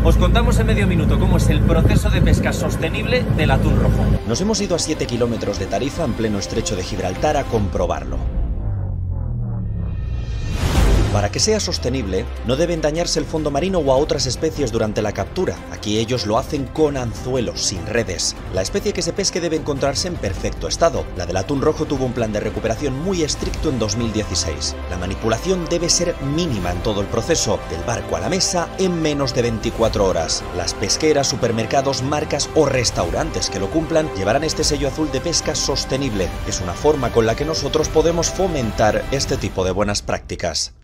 Os contamos en medio minuto cómo es el proceso de pesca sostenible del atún rojo. Nos hemos ido a 7 kilómetros de Tarifa, en pleno estrecho de Gibraltar, a comprobarlo. Para que sea sostenible, no deben dañarse el fondo marino o a otras especies durante la captura. Aquí ellos lo hacen con anzuelos, sin redes. La especie que se pesque debe encontrarse en perfecto estado. La del atún rojo tuvo un plan de recuperación muy estricto en 2016. La manipulación debe ser mínima en todo el proceso, del barco a la mesa, en menos de 24 horas. Las pesqueras, supermercados, marcas o restaurantes que lo cumplan llevarán este sello azul de pesca sostenible. Es una forma con la que nosotros podemos fomentar este tipo de buenas prácticas.